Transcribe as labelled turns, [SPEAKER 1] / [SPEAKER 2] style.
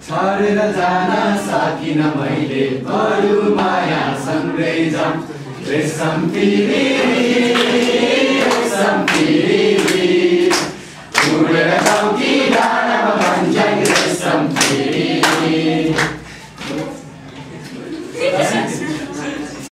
[SPEAKER 1] छाडेर जान सकिन मैले बरु माया सँगै जाऊँ रेशम तिमी